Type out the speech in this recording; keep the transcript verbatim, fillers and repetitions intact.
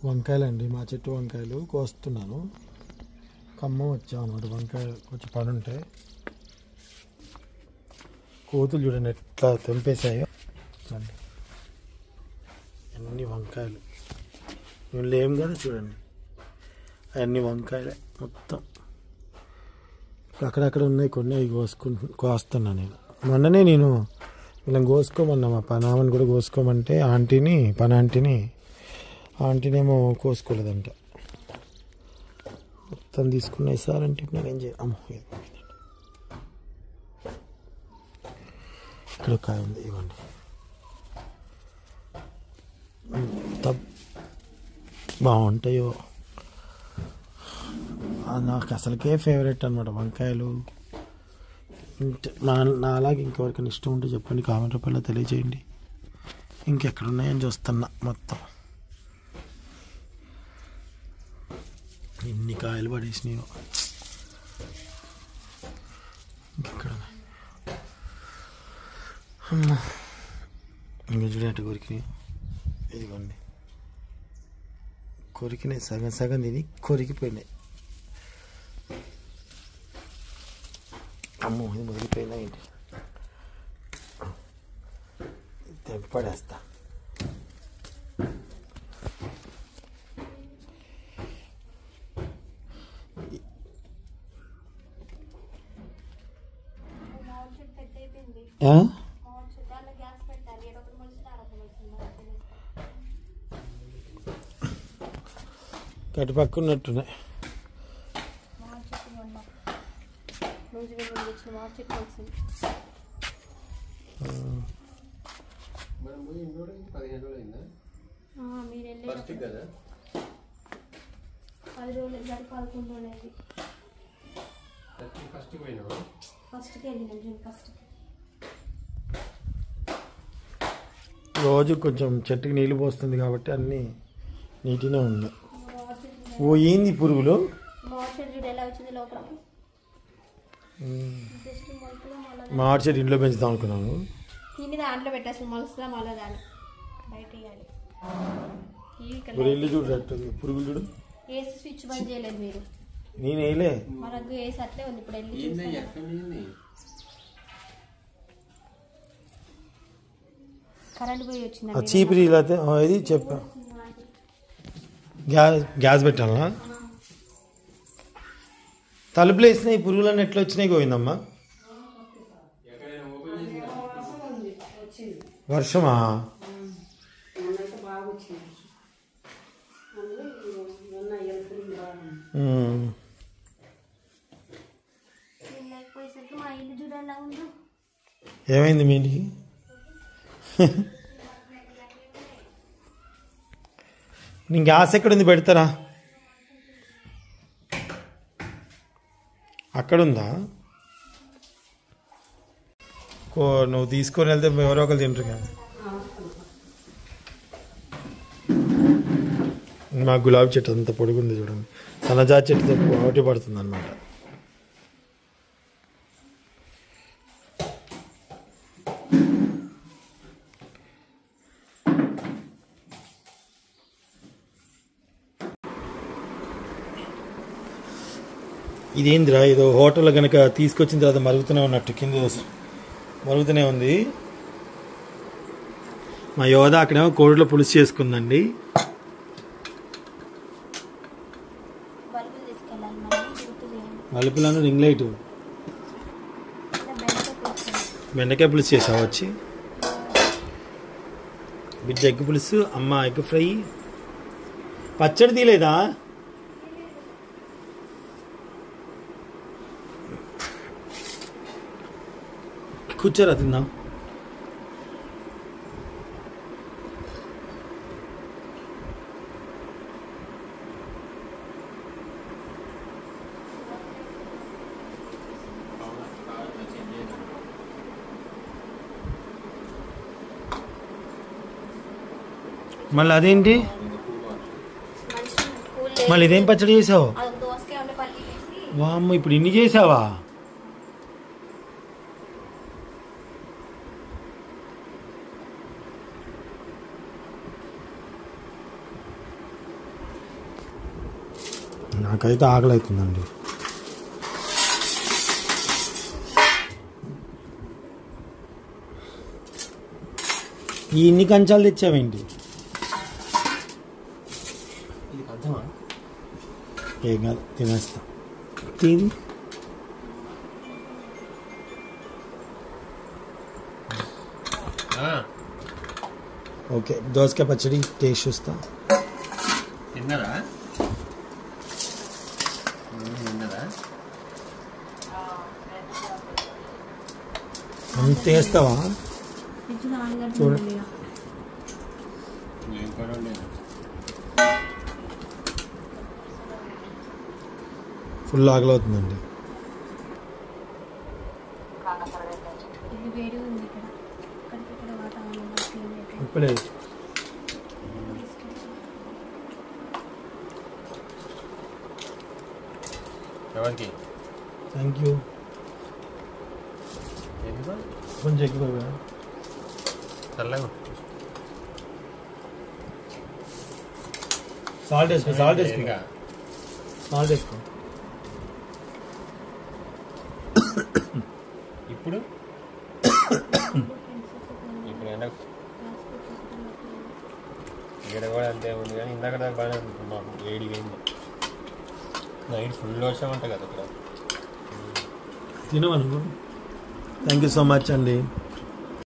వంకాయలండి, మా చెట్టు వంకాయలు కోస్తున్నాను. ఖమ్మం వచ్చాం అన్నమాట, వంకాయ కొంచెం పని ఉంటే. కోతులు చూడండి ఎట్లా తెంపేశాయో. అన్ని వంకాయలు వీళ్ళు ఏం కదా చూడండి, అవన్నీ వంకాయలే మొత్తం. అక్కడక్కడ ఉన్నాయి కొన్ని, అవి కోసుకు కోస్తున్నా నేను. మొన్ననే నేను వీళ్ళని కోసుకోమన్నా, మా పనామని కూడా కోసుకోమంటే ఆంటీని పని ఆంటీని ఆంటీనేమో కోసుకోలేదంట. మొత్తం తీసుకున్నాయి సార్ అంటే నేను ఏం చేయాలి. అమ్మో ఇక్కడ కాయ ఉంది, ఇవ్వండి. ఎంత బాగుంటాయో, నాకు అసలుకే ఫేవరెట్ అనమాట వంకాయలు. నా నా అలాగే ఇంకెవరికైనా ఇష్టం ఉంటే చెప్పండి, కామెంట్ రూపంలో తెలియజేయండి. ఇంకెక్కడున్నాయని చూస్తున్నా. మొత్తం ఇన్ని కాయలు పడేసినాయో. ఇంకెక్కడ అమ్మా, ఇంకా చూడేట కొరికినాయి. ఇదిగోండి కొరికినాయి, సగం సగం తిని కొరికిపోయినాయి. అమ్మో ఇది ముదిరిపోయినా ఏంటి, తెంపి పడేస్తా. కటి పక్కున్నట్టున్నాయి. రోజు కొంచెం చెట్టుకి నీళ్ళు పోస్తుంది కాబట్టి అన్నీ నీటినే ఉన్నాయి. ఓ ఏంది పురుగులు, మామిడి చెట్టు ఇంట్లో పెంచుదాం అనుకున్నాను. దాంట్లో పెట్టాల్సిన మొలసలా మళ్ళీ దాన్ని బయట ఇల్లు చూడట్టుంది, పురుగులు చూడు. ఏసీ స్విచ్ బంద్ చేయలేదు మీరు? నేను వేయలే, మనకు ఏసీ అట్లే ఉంది. ఇప్పుడు వెళ్ళి కరెంట్ పోయి వచ్చింది. చీపిరి ఇది చెప్పా, గ్యాస్ గ్యాస్ పెట్టాలా? తలుపులు వేసినాయి, పురుగులన్నీ ఎట్లా వచ్చినాయి గోవిందమ్మా? వర్షమా? ఏమైంది మీ ఇంటికి? నీ గ్యాస్ ఎక్కడుంది, పెడతారా? అక్కడుందా? కో నువ్వు తీసుకొని వెళ్తే ఎవరో ఒకరు తింటారు కదా. మా గులాబీ చెట్టు అంత పొడుగుంది చూడండి, సన్నజా చెట్టుతో పోటీ పడుతుంది అన్నమాట. ఇదేందిరా, ఏదో హోటల్లో కనుక తీసుకొచ్చిన తర్వాత మరుగుతూనే ఉన్నట్టు కింద మరుగుతూనే ఉంది. మా యోధ అక్కడేమో కోడిలో పులుసు చేసుకుందండి. మలుపులను రింగ్ లైట్, బెండకాయ పులుసు చేసావు వచ్చి. బిడ్డ ఎగ్ పులుసు, అమ్మ ఎగ్ ఫ్రై. పచ్చడి తీయలేదా? కూర్చోరా తిందాం. మళ్ళీ అదేంటి, మళ్ళీ ఇదేం పచ్చడి చేసావు? వామ్మ, ఇప్పుడు ఇన్ని చేసావా? నాకైతే ఆకలి అవుతుందండి. ఈ ఇన్ని కంచాలు తెచ్చావేంటి? ఇది కంచమా? ఏం కాదు, తినేస్తా. తిని ఓకే. దోసకాయ పచ్చడి టేస్ట్ చూస్తా. తిన్నదా? తిన్నదా? అంత వేస్తావా? చూడు ఏం కూడా లేదు. ఫుల్ ఆకలి అవుతుందండి. ఇప్పుడే ఎవరికి? Thank you. ఎందుకు? కొంచెం ఎక్కువ చల్లగా సాల్ట్ వేసుకో. సాల్ట్ వేసుకో. సాల్ట్ వేసుకో. ఇప్పుడు ఇప్పుడు ఎండ ఇక్కడ కూడా అంతే ఉంది కానీ ఇందాక దాకా బాగానే అనుకున్నాము. వేడి వేయింది. నైట్ ఫుల్ వచ్చామంట కదా ఇక్కడ. తినవా నువ్వు? థ్యాంక్ యూ సో మచ్ అండి.